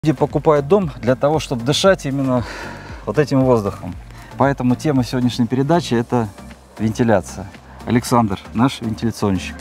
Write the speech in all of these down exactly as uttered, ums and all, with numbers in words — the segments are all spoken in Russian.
Люди покупают дом для того, чтобы дышать именно вот этим воздухом. Поэтому тема сегодняшней передачи – это вентиляция. Александр, наш вентиляционщик.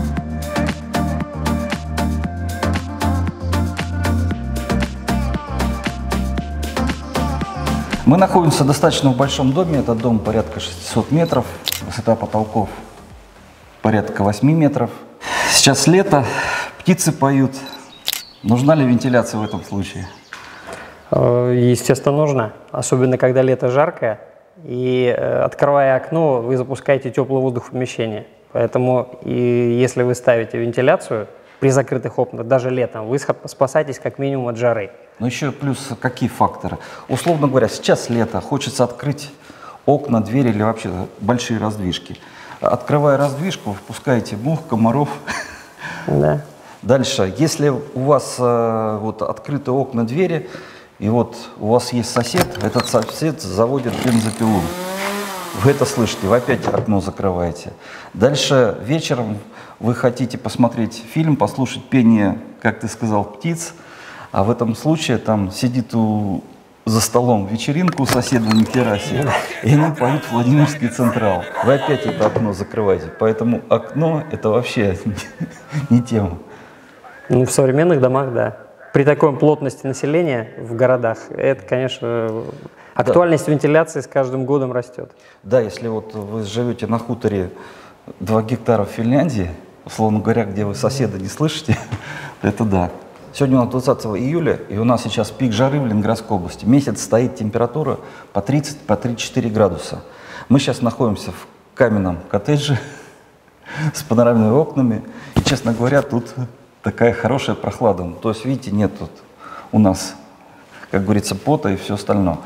Мы находимся достаточно в большом доме. Этот дом порядка шестисот метров, высота потолков порядка восьми метров. Сейчас лето, птицы поют. Нужна ли вентиляция в этом случае? Естественно, нужна. Особенно, когда лето жаркое, и открывая окно, вы запускаете теплый воздух в помещение. Поэтому, и если вы ставите вентиляцию при закрытых окнах, даже летом, вы спасаетесь как минимум от жары. Но еще плюс какие факторы? Условно говоря, сейчас лето, хочется открыть окна, двери или вообще большие раздвижки. Открывая раздвижку, впускаете мух, комаров. Да. Дальше, если у вас э, вот открыты окна, двери, и вот у вас есть сосед, этот сосед заводит бензопилу. Вы это слышите, вы опять окно закрываете. Дальше вечером вы хотите посмотреть фильм, послушать пение, как ты сказал, птиц, а в этом случае там сидит у, за столом вечеринку у соседа на террасе, и они поют Владимирский Централ. Вы опять это окно закрываете, поэтому окно это вообще не тема. Ну, в современных домах, да. При такой плотности населения в городах, это, конечно, актуальность да. вентиляции с каждым годом растет. Да, если вот вы живете на хуторе два гектара в Финляндии, условно говоря, где вы соседа не слышите, это да. Сегодня у нас двадцатое июля, и у нас сейчас пик жары в Ленинградской области. Месяц стоит температура по тридцать, по тридцать четыре градуса. Мы сейчас находимся в каменном коттедже с панорамными окнами, и, честно говоря, тут такая хорошая прохлада. То есть, видите, нет тут у нас, как говорится, пота и все остальное.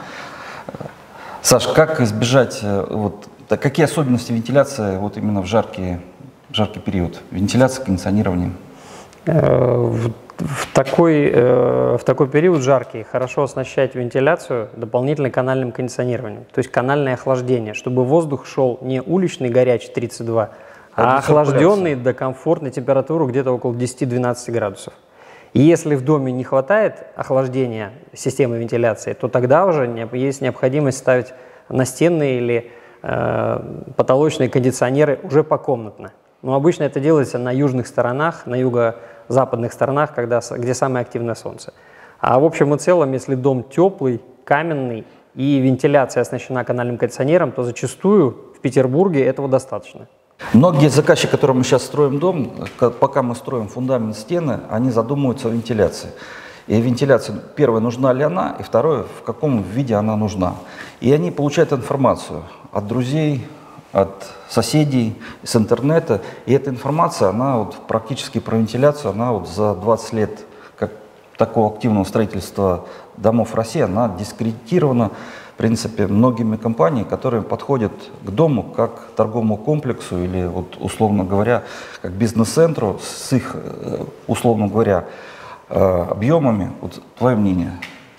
Саш, как избежать, вот, какие особенности вентиляции вот именно в жаркий, в жаркий период? Вентиляция, кондиционирование? В, в, такой, в такой период жаркий хорошо оснащать вентиляцию дополнительно канальным кондиционированием, то есть канальное охлаждение, чтобы воздух шел не уличный горячий тридцать два, а охлажденный до комфортной температуры где-то около десяти-двенадцати градусов. И если в доме не хватает охлаждения системы вентиляции, то тогда уже есть необходимость ставить настенные или э, потолочные кондиционеры уже покомнатно. Но обычно это делается на южных сторонах, на юго-западных сторонах, когда, где самое активное солнце. А в общем и целом, если дом теплый, каменный и вентиляция оснащена канальным кондиционером, то зачастую в Петербурге этого достаточно. Многие заказчики, которым мы сейчас строим дом, пока мы строим фундамент, стены, они задумываются о вентиляции. И вентиляция, первое, нужна ли она, и второе, в каком виде она нужна. И они получают информацию от друзей, от соседей, с интернета. И эта информация, она вот практически про вентиляцию, она вот за двадцать лет как такого активного строительства домов в России, она дискредитирована, в принципе, многими компаниями, которые подходят к дому как к торговому комплексу или, вот, условно говоря, как бизнес-центру с их, условно говоря, объемами. Вот твое мнение?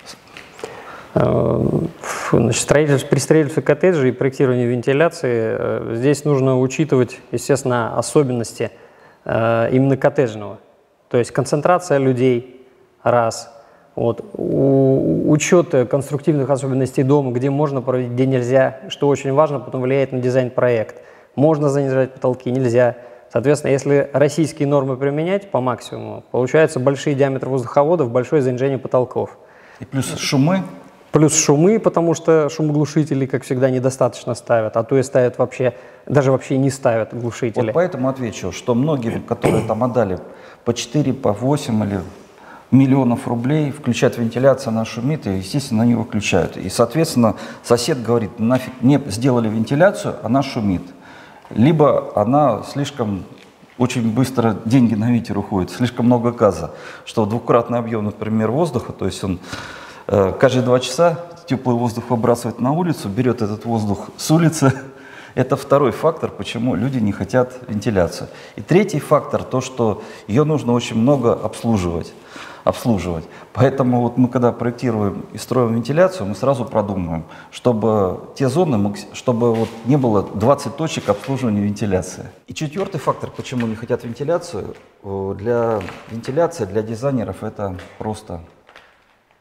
Значит, строительство, при строительстве коттеджей и проектировании вентиляции здесь нужно учитывать, естественно, особенности именно коттеджного. То есть концентрация людей, раз. Вот. У, учет конструктивных особенностей дома, где можно проводить, где нельзя, что очень важно, потом влияет на дизайн-проект. Можно занижать потолки, нельзя. Соответственно, если российские нормы применять по максимуму, получаются большие диаметры воздуховодов, большое занижение потолков. И плюс шумы? Плюс шумы, потому что шумоглушители, как всегда, недостаточно ставят, а то и ставят вообще, даже вообще не ставят глушители. Вот поэтому отвечу, что многие, которые там отдали по четыре, по восемь или миллионов рублей, включает вентиляцию, она шумит, и, естественно, они выключают. И, соответственно, сосед говорит, нафиг не сделали вентиляцию, она шумит. Либо она слишком, очень быстро деньги на ветер уходят, слишком много газа, что двукратный объем, например, воздуха, то есть он э, каждые два часа теплый воздух выбрасывает на улицу, берет этот воздух с улицы. Это второй фактор, почему люди не хотят вентиляцию. И третий фактор, то, что ее нужно очень много обслуживать. обслуживать. Поэтому вот мы, когда проектируем и строим вентиляцию, мы сразу продумываем, чтобы те зоны, чтобы вот не было двадцать точек обслуживания вентиляции. И четвертый фактор, почему не хотят вентиляцию, для вентиляции, для дизайнеров это просто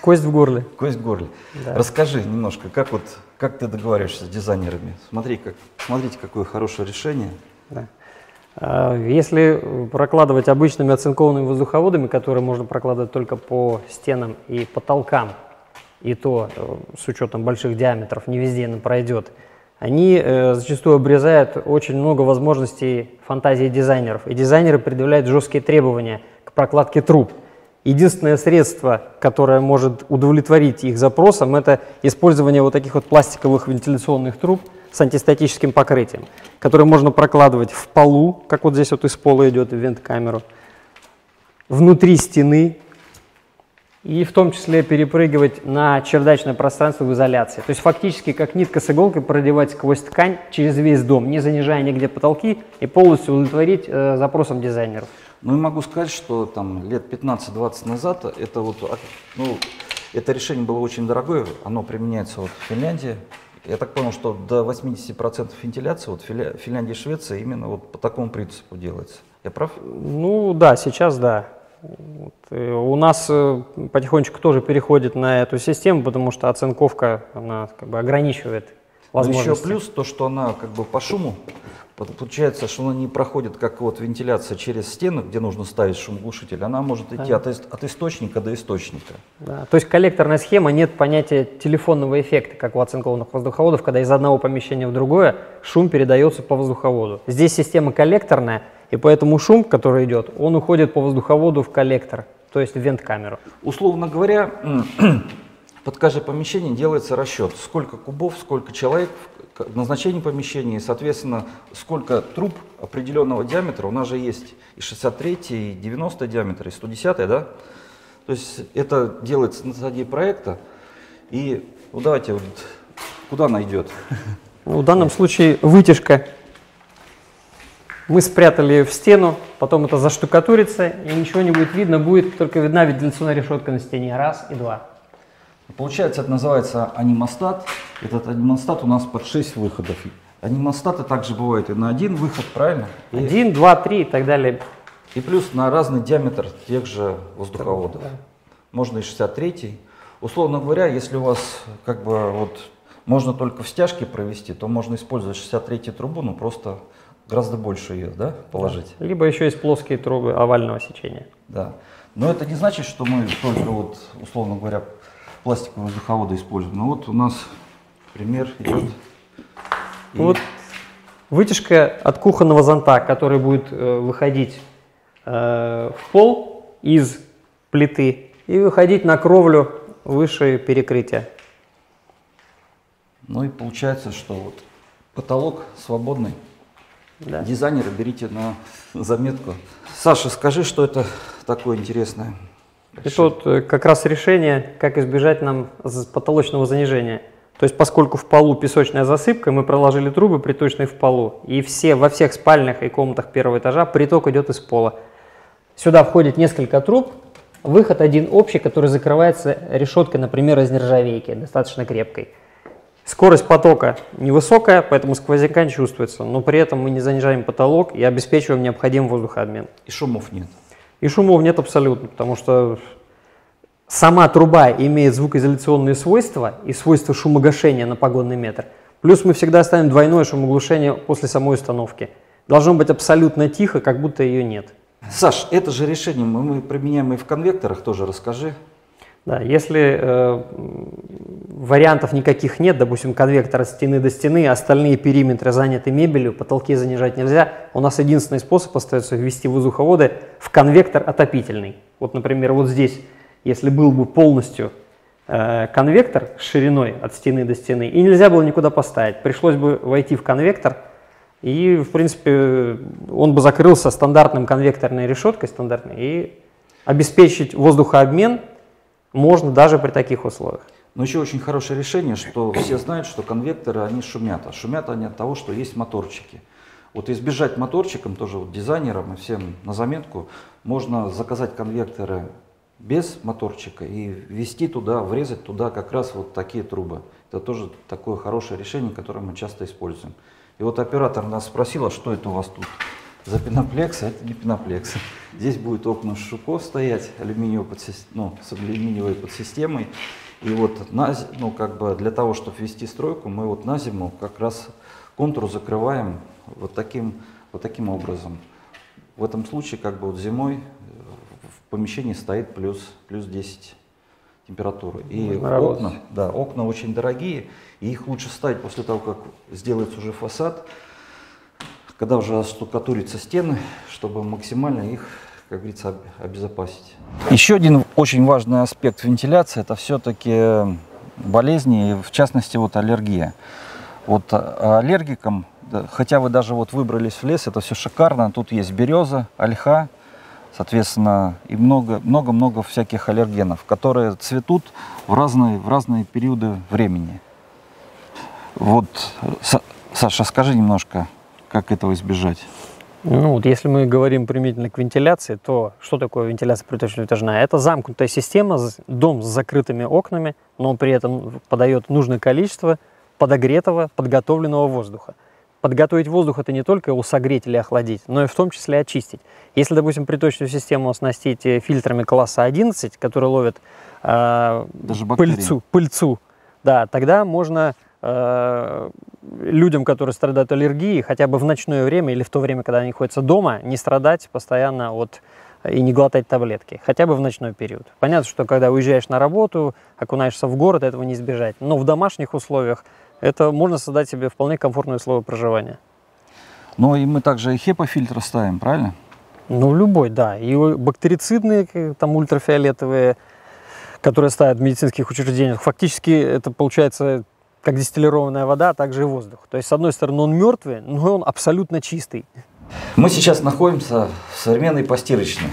Кость в горле. Кость в горле. Да. Расскажи немножко, как, вот, как ты договариваешься с дизайнерами? Смотри, как, смотрите, какое хорошее решение. Да. Если прокладывать обычными оцинкованными воздуховодами, которые можно прокладывать только по стенам и потолкам, и то с учетом больших диаметров не везде она пройдет, они э, зачастую обрезают очень много возможностей фантазии дизайнеров. И дизайнеры предъявляют жесткие требования к прокладке труб. Единственное средство, которое может удовлетворить их запросам, это использование вот таких вот пластиковых вентиляционных труб с антистатическим покрытием, которые можно прокладывать в полу, как вот здесь вот из пола идет в вент-камеру, внутри стены, и в том числе перепрыгивать на чердачное пространство в изоляции. То есть фактически как нитка с иголкой продевать сквозь ткань через весь дом, не занижая нигде потолки, и полностью удовлетворить э, запросам дизайнеров. Ну и могу сказать, что там лет пятнадцать-двадцать назад это, вот, ну, это решение было очень дорогое, оно применяется вот в Финляндии. Я так понял, что до восьмидесяти процентов вентиляции вот в Финляндии и Швеции именно вот по такому принципу делается. Я прав? Ну да, сейчас да. Вот. У нас потихонечку тоже переходит на эту систему, потому что оцинковка она как бы ограничивает возможности. Но еще плюс то, что она как бы по шуму, получается, что она не проходит как вот вентиляция через стену, где нужно ставить шумоглушитель, она может идти да. от, от источника до источника. Да. То есть коллекторная схема, нет понятия телефонного эффекта, как у оцинкованных воздуховодов, когда из одного помещения в другое шум передается по воздуховоду. Здесь система коллекторная, и поэтому шум, который идет, он уходит по воздуховоду в коллектор, то есть в вент-камеру. Условно говоря, под каждое помещение делается расчет, сколько кубов, сколько человек, назначение помещения, и, соответственно, сколько труб определенного диаметра. У нас же есть и шестьдесят третий, и девяностый диаметр, и сто десятый, да? То есть это делается на стадии проекта. И ну, давайте, вот, куда она идет? В данном случае вытяжка. Мы спрятали ее в стену, потом это заштукатурится, и ничего не будет видно, будет только видна вентиляционная решетка на стене. Раз и два. Получается, это называется анимостат. Этот анимостат у нас под шесть выходов. Анимостаты также бывают и на один выход, правильно? И, один, два, три и так далее. И плюс на разный диаметр тех же воздуховодов. Да. Можно и шестьдесят третий. Условно говоря, если у вас как бы вот можно только в стяжке провести, то можно использовать шестьдесят третью трубу, но просто гораздо больше ее, да, положить. Да. Либо еще есть плоские трубы овального сечения. Да. Но это не значит, что мы только вот, условно говоря, пластиковые воздуховоды используем. Ну вот у нас пример идет. И... Вот вытяжка от кухонного зонта, который будет э, выходить э, в пол из плиты и выходить на кровлю выше перекрытия. Ну и получается, что вот потолок свободный. Да. Дизайнеры, берите на заметку. Саша, скажи, что это такое интересное. Это вот как раз решение, как избежать нам потолочного занижения. То есть поскольку в полу песочная засыпка, мы проложили трубы приточные в полу, и все, во всех спальнях и комнатах первого этажа приток идет из пола. Сюда входит несколько труб, выход один общий, который закрывается решеткой, например, из нержавейки, достаточно крепкой. Скорость потока невысокая, поэтому сквозняка не чувствуется, но при этом мы не занижаем потолок и обеспечиваем необходимый воздухообмен. И шумов нет. И шумов нет абсолютно, потому что сама труба имеет звукоизоляционные свойства и свойства шумогашения на погонный метр. Плюс мы всегда ставим двойное шумоглушение после самой установки. Должно быть абсолютно тихо, как будто ее нет. Саш, это же решение мы, мы применяем и в конвекторах, тоже расскажи. Да, если э, вариантов никаких нет, допустим, конвектор от стены до стены, остальные периметры заняты мебелью, потолки занижать нельзя, у нас единственный способ остается ввести воздуховоды в конвектор отопительный. Вот, например, вот здесь, если был бы полностью э, конвектор с шириной от стены до стены, и нельзя было никуда поставить, пришлось бы войти в конвектор, и, в принципе, он бы закрылся стандартным конвекторной решеткой, стандартной, и обеспечить воздухообмен можно даже при таких условиях. Но еще очень хорошее решение, что все знают, что конвекторы, они шумят. А шумят они от того, что есть моторчики. Вот избежать моторчиком, тоже вот дизайнерам и всем на заметку, можно заказать конвекторы без моторчика и ввести туда, врезать туда как раз вот такие трубы. Это тоже такое хорошее решение, которое мы часто используем. И вот оператор нас спросил, а что это у вас тут за пеноплекс, а это не пеноплекс. Здесь будет окна Шуков стоять, алюминиевой подсис... ну, с алюминиевой подсистемой. И вот на, ну, как бы для того, чтобы ввести стройку, мы вот на зиму как раз контур закрываем вот таким, вот таким образом. В этом случае как бы вот зимой в помещении стоит плюс, плюс десять температуры. И окна, да, окна очень дорогие, и их лучше ставить после того, как сделается уже фасад, когда уже оштукатурятся стены, чтобы максимально их, как говорится, обезопасить. Еще один очень важный аспект вентиляции — это все-таки болезни, в частности вот аллергия. Вот аллергикам, хотя вы даже вот выбрались в лес, это все шикарно, тут есть береза, ольха, соответственно, и много-много всяких аллергенов, которые цветут в разные, в разные периоды времени. Вот, Саша, скажи немножко, как этого избежать? Ну, вот если мы говорим применительно к вентиляции, то что такое вентиляция приточно-вытяжная? Это замкнутая система, дом с закрытыми окнами, но при этом подает нужное количество подогретого, подготовленного воздуха. Подготовить воздух — это не только его согреть или охладить, но и в том числе очистить. Если, допустим, приточную систему оснастить фильтрами класса одиннадцать, которые ловят э, пыльцу, пыльцу, да, тогда можно э, людям, которые страдают аллергией, хотя бы в ночное время или в то время, когда они находятся дома, не страдать постоянно от, и не глотать таблетки, хотя бы в ночной период. Понятно, что когда уезжаешь на работу, окунаешься в город, этого не избежать, но в домашних условиях это можно создать себе вполне комфортные условия проживания. Ну и мы также и хепа-фильтры ставим, правильно? Ну, любой, да. И бактерицидные, там ультрафиолетовые, которые ставят в медицинских учреждениях, фактически это получается как дистиллированная вода, а также и воздух. То есть, с одной стороны, он мертвый, но он абсолютно чистый. Мы сейчас находимся в современной постирочной.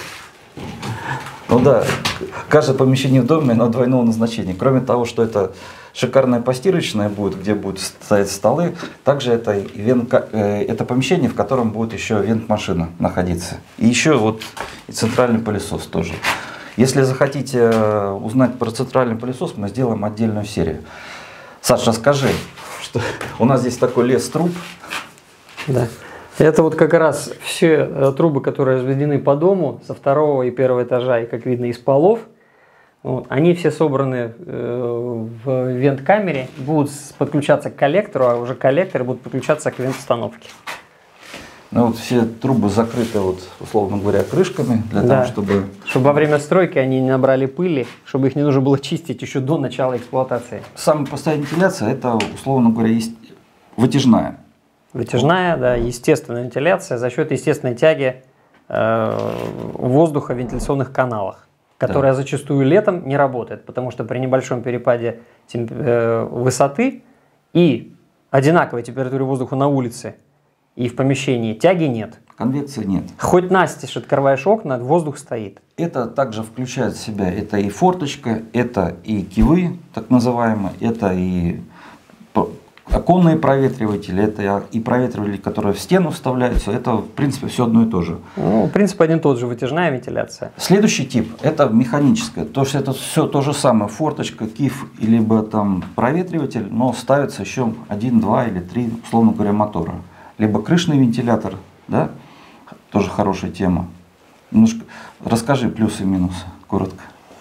Ну да, каждое помещение в доме, но двойного назначения. Кроме того, что это шикарная постирочная будет, где будут стоять столы, также это, вент, это помещение, в котором будет еще вент-машина находиться. И еще вот и центральный пылесос тоже. Если захотите узнать про центральный пылесос, мы сделаем отдельную серию. Саша, расскажи, что у нас здесь такой лес труб. Да. Это вот как раз все трубы, которые разведены по дому со второго и первого этажа, и, как видно, из полов. Вот, они все собраны э, в вент-камере, будут подключаться к коллектору, а уже коллекторы будут подключаться к вент-установке. Ну вот все трубы закрыты, вот, условно говоря, крышками, для да. того, чтобы... Чтобы во время стройки они не набрали пыли, чтобы их не нужно было чистить еще до начала эксплуатации. Самая простая вентиляция — это, условно говоря, есть вытяжная. Вытяжная, да, естественная вентиляция за счет естественной тяги э, воздуха в вентиляционных каналах, которая да. зачастую летом не работает, потому что при небольшом перепаде темп, э, высоты и одинаковой температуре воздуха на улице и в помещении тяги нет. Конвекции нет. Хоть настежь открываешь окна, воздух стоит. Это также включает в себя, это и форточка, это и кивы, так называемые, это и оконные проветриватели, это и проветриватели, которые в стену вставляются, это в принципе все одно и то же. Ну, в принципе, один и тот же, вытяжная вентиляция. Следующий тип — это механическая, то есть это все то же самое, форточка, киф, либо там проветриватель, но ставится еще один, два или три, условно говоря, мотора. Либо крышный вентилятор, да, тоже хорошая тема. Немножко расскажи плюсы и минусы, коротко.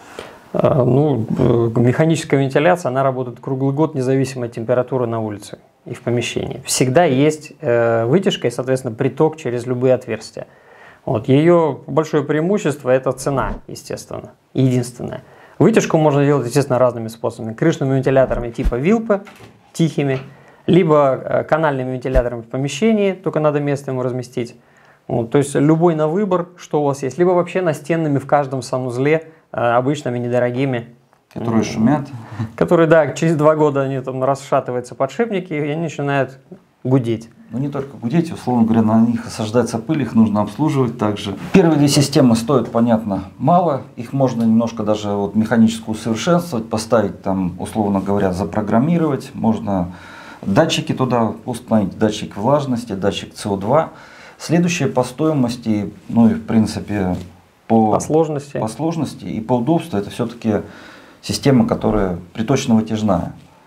Ну, механическая вентиляция, она работает круглый год, независимо от температуры на улице и в помещении. Всегда есть вытяжка и, соответственно, приток через любые отверстия. Вот. Ее большое преимущество – это цена, естественно, единственное. Вытяжку можно делать, естественно, разными способами. Крышными вентиляторами типа вилпы, тихими, либо канальными вентиляторами в помещении, только надо место ему разместить. Вот. То есть любой на выбор, что у вас есть. Либо вообще настенными в каждом санузле, обычными, недорогими. Которые шумят. Которые, да, через два года они там расшатываются подшипники, и они начинают гудеть. Ну не только гудеть, условно говоря, на них осаждается пыль, их нужно обслуживать также. Первые две системы стоят, понятно, мало. Их можно немножко даже вот механически усовершенствовать, поставить там, условно говоря, запрограммировать. Можно датчики туда установить, датчик влажности, датчик С О два. Следующее по стоимости, ну и в принципе по, по, сложности. по сложности и по удобству, это все-таки система, которая приточно-вытяжная.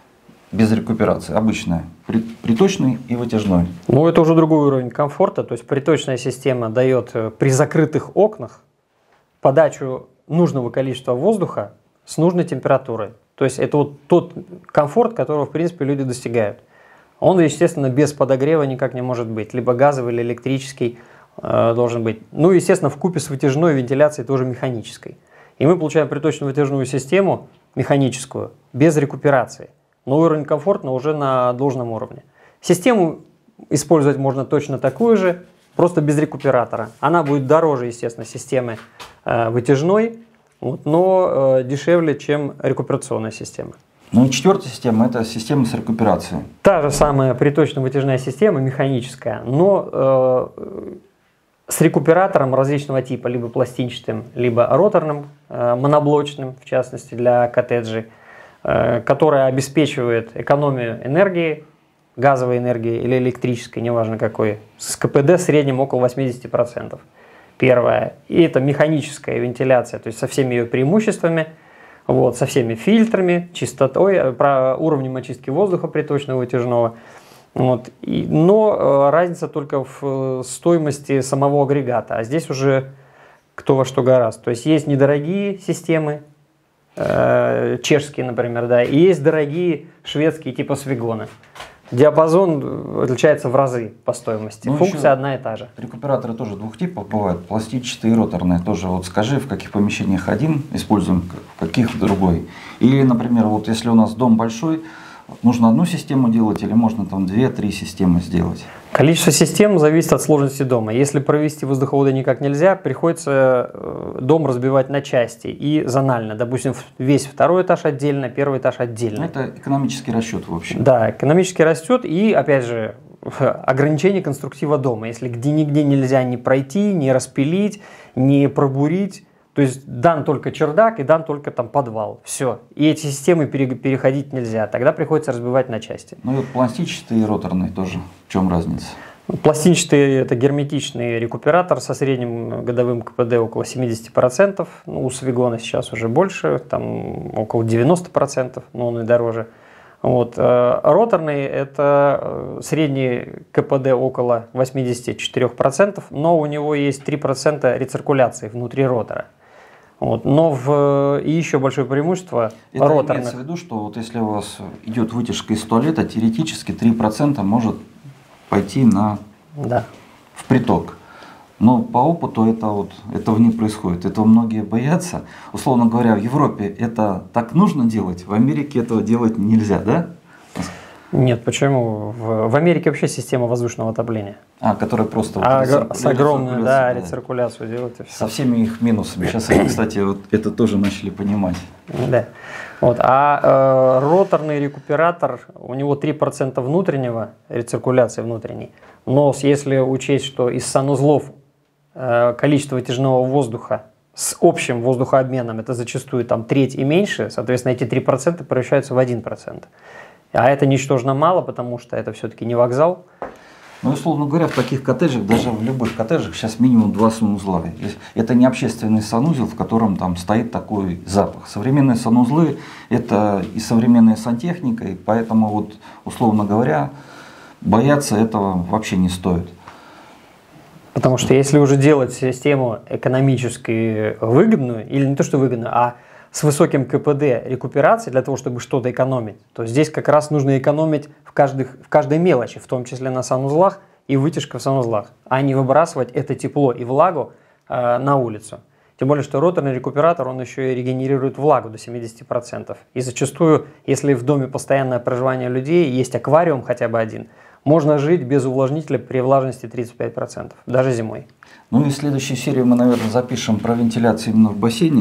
без рекуперации, обычная, приточный и вытяжной. Ну, это уже другой уровень комфорта, то есть приточная система дает при закрытых окнах подачу нужного количества воздуха с нужной температурой. То есть это вот тот комфорт, которого, в принципе, люди достигают. Он, естественно, без подогрева никак не может быть, либо газовый, или электрический э, должен быть. Ну, естественно, вкупе с вытяжной вентиляцией тоже механической. И мы получаем приточную вытяжную систему, механическую, без рекуперации. Но уровень комфорта уже на должном уровне. Систему использовать можно точно такую же, просто без рекуператора. Она будет дороже, естественно, системы э, вытяжной, вот, но э, дешевле, чем рекуперационная система. Ну и четвертая система – это система с рекуперацией. Та же самая приточно-вытяжная система, механическая, но э, с рекуператором различного типа, либо пластинчатым, либо роторным, э, моноблочным, в частности для коттеджей, э, которая обеспечивает экономию энергии, газовой энергии или электрической, неважно какой, с КПД в среднем около восьмидесяти процентов. Первое. И это механическая вентиляция, то есть со всеми ее преимуществами, вот, со всеми фильтрами, чистотой, про уровнем очистки воздуха приточного вытяжного. Вот. И, но э, разница только в э, стоимости самого агрегата. А здесь уже кто во что гораст. То есть есть недорогие системы, э, чешские, например, да, и есть дорогие шведские типа Свигона. Диапазон отличается в разы по стоимости. Ну, функция одна и та же. Рекуператоры тоже двух типов бывают, пластинчатые и роторные. Тоже вот скажи, в каких помещениях один используем, в каких другой. Или, например, вот если у нас дом большой, нужно одну систему делать или можно там две-три системы сделать? Количество систем зависит от сложности дома. Если провести воздуховоды никак нельзя, приходится дом разбивать на части и зонально. Допустим, весь второй этаж отдельно, первый этаж отдельно. Это экономический расчет, в общем. Да, экономический расчет и, опять же, ограничение конструктива дома. Если где-нигде нельзя ни пройти, ни распилить, ни пробурить, то есть дан только чердак и дан только там подвал. Все. И эти системы пере переходить нельзя. Тогда приходится разбивать на части. Ну и вот пластинчатые и роторные тоже. В чем разница? Пластинчатый – это герметичный рекуператор со средним годовым КПД около семидесяти процентов. Ну, у Свигона сейчас уже больше, там около девяноста процентов, но он и дороже. Вот. Роторный – это средний КПД около восьмидесяти четырёх процентов, но у него есть три процента рециркуляции внутри ротора. Вот. Но в, и еще большое преимущество это роторных. Имеется в виду, что вот если у вас идет вытяжка из туалета, теоретически три процента может пойти на, да. в приток. Но по опыту это вот, этого не происходит. Этого многие боятся. Условно говоря, в Европе это так нужно делать, в Америке этого делать нельзя, да? Нет, почему? В, в Америке вообще система воздушного отопления. А, которая просто... А, вот, с огромной, да, рециркуляцию делает. И все. Со всеми их минусами. Сейчас они, кстати, вот это тоже начали понимать. Да. Вот. А э, роторный рекуператор, у него три процента внутреннего, рециркуляции внутренней. Но если учесть, что из санузлов э, количество вытяжного воздуха с общим воздухообменом это зачастую там треть и меньше, соответственно, эти три процента превращаются в один процент. А это ничтожно мало, потому что это все-таки не вокзал. Ну, условно говоря, в таких коттеджах, даже в любых коттеджах, сейчас минимум два санузла. Это не общественный санузел, в котором там стоит такой запах. Современные санузлы – это и современная сантехника, и поэтому, вот, условно говоря, бояться этого вообще не стоит. Потому что если уже делать систему экономически выгодную, или не то что выгодную, а с высоким КПД рекуперации для того, чтобы что-то экономить, то здесь как раз нужно экономить в, каждых, в каждой мелочи, в том числе на санузлах и вытяжка в санузлах, а не выбрасывать это тепло и влагу э, на улицу. Тем более, что роторный рекуператор, он еще и регенерирует влагу до семидесяти процентов. И зачастую, если в доме постоянное проживание людей, есть аквариум хотя бы один, можно жить без увлажнителя при влажности тридцати пяти процентов, даже зимой. Ну и следующую серию мы, наверное, запишем про вентиляцию именно в бассейне.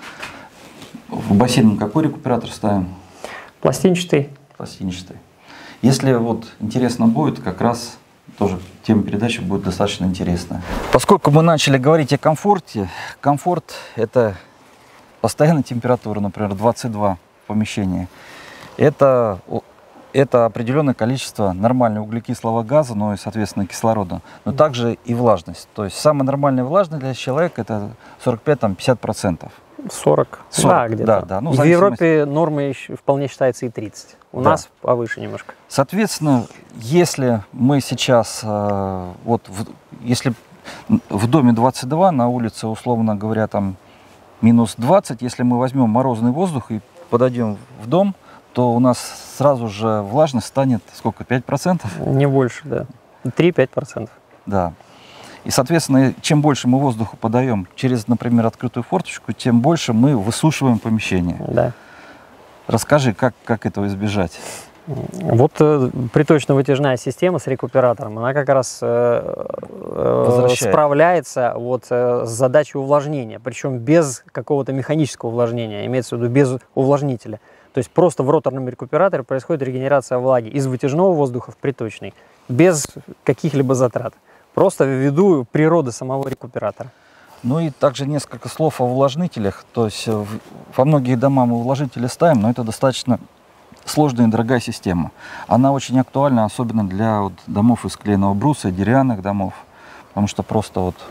В бассейн какой рекуператор ставим? Пластинчатый. Пластинчатый. Если вот интересно будет, как раз тоже тема передачи будет достаточно интересная. Поскольку мы начали говорить о комфорте, комфорт – это постоянная температура, например, двадцать два в помещении. Это, это определенное количество нормального углекислого газа, ну и, соответственно, кислорода, но также и влажность. То есть самая нормальная влажность для человека – это сорок пять — пятьдесят процентов. сорок. сорок, Да, где-то. да, да. Ну, в зависимости... Европе нормой еще вполне считается и тридцать. У да. нас повыше немножко. Соответственно, если мы сейчас, э, вот, в, если в доме двадцать два, на улице, условно говоря, там минус двадцать, если мы возьмем морозный воздух и подойдем в дом, то у нас сразу же влажность станет сколько, пять процентов? Не больше, да. три-пять процентов. Да. И, соответственно, чем больше мы воздуху подаем через, например, открытую форточку, тем больше мы высушиваем помещение. Да. Расскажи, как, как этого избежать? Вот э, приточно-вытяжная система с рекуператором, она как раз э, э, справляется вот, э, с задачей увлажнения, причем без какого-то механического увлажнения, имеется в виду без увлажнителя. То есть просто в роторном рекуператоре происходит регенерация влаги из вытяжного воздуха в приточный, без каких-либо затрат, просто ввиду природы самого рекуператора. Ну и также несколько слов о увлажнителях. То есть во многие дома мы увлажнители ставим, но это достаточно сложная и дорогая система. Она очень актуальна, особенно для вот, домов из клееного бруса, деревянных домов, потому что просто вот...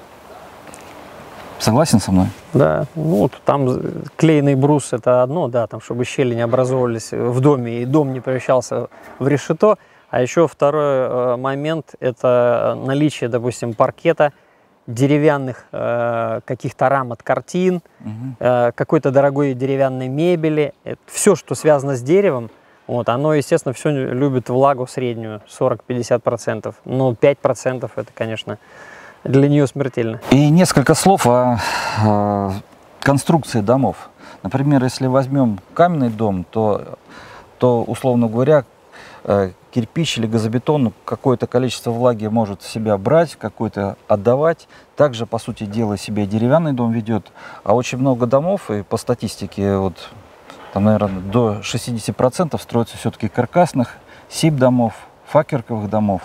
Согласен со мной? Да, ну вот там клееный брус это одно, да, там чтобы щели не образовывались в доме и дом не превращался в решето. А еще второй э, момент это наличие, допустим, паркета, деревянных э, каких-то рам от картин, угу. э, какой-то дорогой деревянной мебели. Это все, что связано с деревом, вот, оно, естественно, все любит влагу среднюю, сорок-пятьдесят процентов. Но пять процентов это, конечно, для нее смертельно. И несколько слов о, о конструкции домов. Например, если возьмем каменный дом, то, то условно говоря, кирпич или газобетон какое-то количество влаги может в себя брать, какое-то отдавать. Также, по сути дела, себе деревянный дом ведет. А очень много домов, и по статистике, вот, там, наверное, до шестидесяти процентов строится все-таки каркасных, сип-домов, факерковых домов.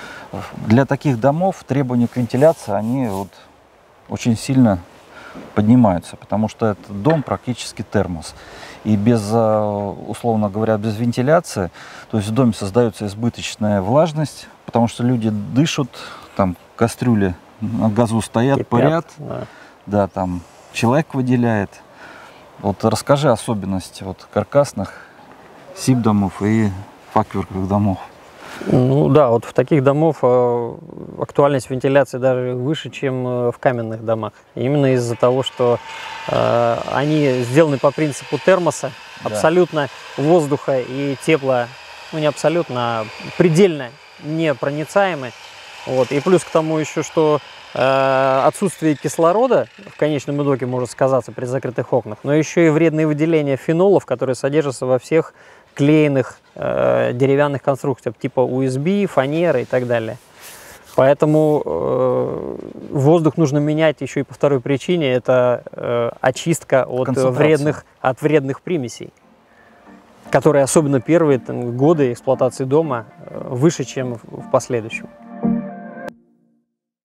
Для таких домов требования к вентиляции, они вот очень сильно поднимаются, потому что этот дом практически термос. И без, условно говоря, без вентиляции, то есть в доме создается избыточная влажность, потому что люди дышат, там кастрюли на газу стоят, кипят, парят, да. Да, там человек выделяет. Вот расскажи особенности вот каркасных сип-домов и факверковых домов. Ну да, вот в таких домов э, актуальность вентиляции даже выше, чем э, в каменных домах. Именно из-за того, что э, они сделаны по принципу термоса, да. Абсолютно воздуха и тепла, ну не абсолютно, а предельно непроницаемы. Вот. И плюс к тому еще, что э, отсутствие кислорода в конечном итоге может сказаться при закрытых окнах, но еще и вредные выделения фенолов, которые содержатся во всех клееных э, деревянных конструкциях, типа ю эс би, фанеры и так далее. Поэтому э, воздух нужно менять еще и по второй причине, это э, очистка от вредных, от вредных примесей, которые особенно первые там, годы эксплуатации дома э, выше, чем в последующем.